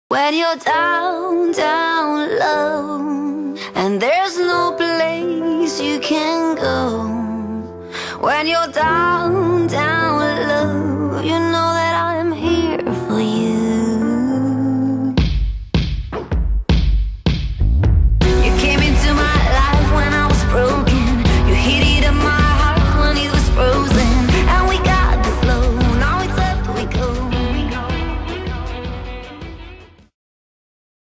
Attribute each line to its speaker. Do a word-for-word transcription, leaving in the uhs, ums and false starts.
Speaker 1: When you're down, down low, and there's no place you can go. When you're down